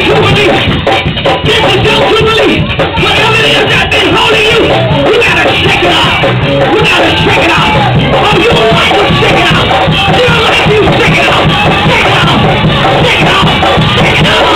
Jubilee. This is your Jubilee. Whatever it is that's been holding you, you gotta shake it off. You gotta shake it off. Oh, you don't like to shake it off. You don't like to shake it off. Shake it off. Shake it off. Shake it off.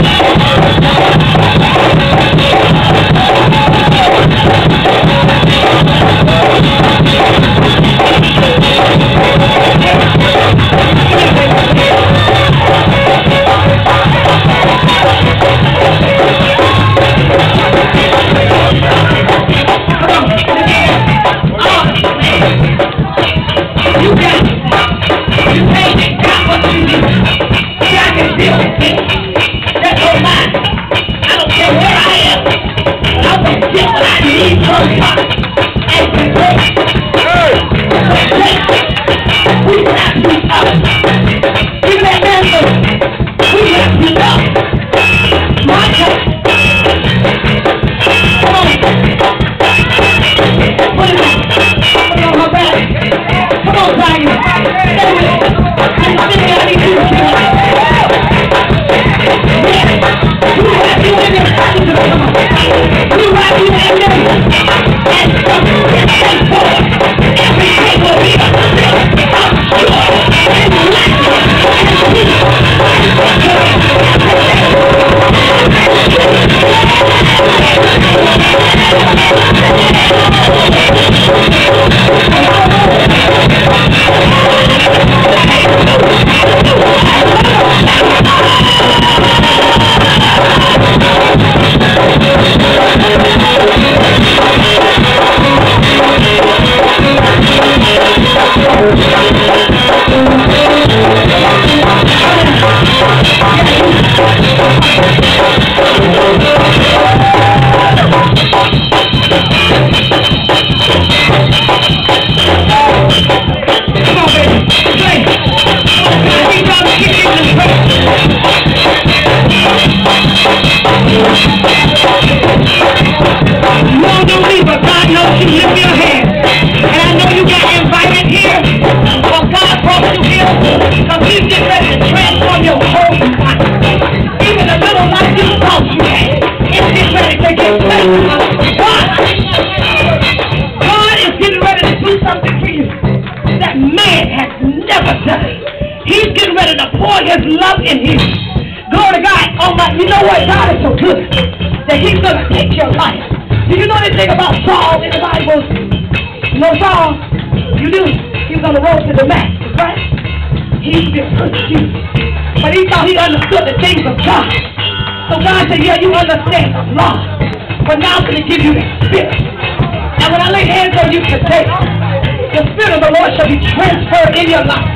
He's getting ready to pour his love in you. Glory to God. Oh my, you know what? God is so good that he's going to take your life. Do you know anything about Saul in the Bible? You know Saul? You do. He was on the road to Damascus, right? He's been persecuted. But he thought he understood the things of God. So God said, yeah, you understand the law. But now I'm going to give you the Spirit. And when I lay hands on you today, the Spirit of the Lord shall be transferred in your life.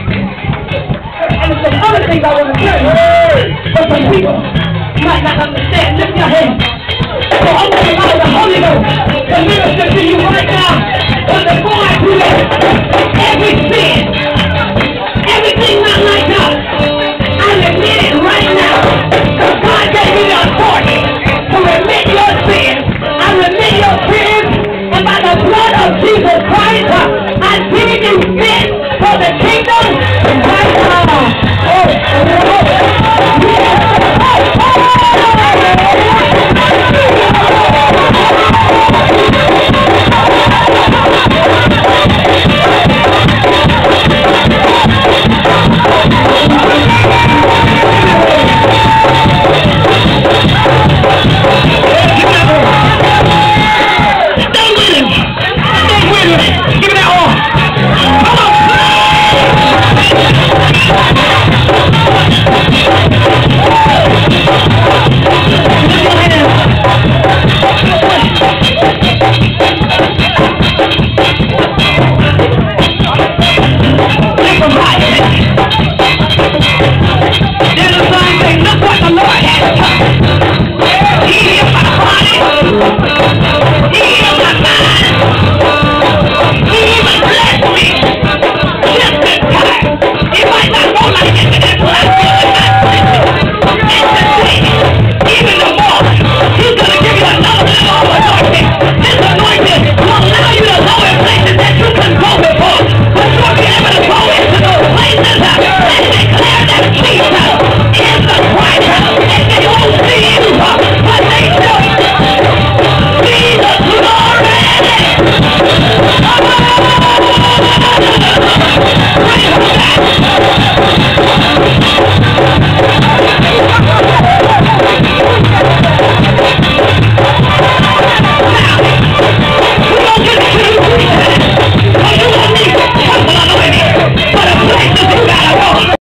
And there's some other things I want to tell you, but some people might not understand. Lift your hands. So I'm going to allow the Holy Ghost to minister to you right now. But before I do that, every sin, everything not like God, I admit it right now. Because God gave me the authority to remit your sins. I remit your sins, and by the blood of Jesus Christ, I give you fit for the kingdom right now. Oh,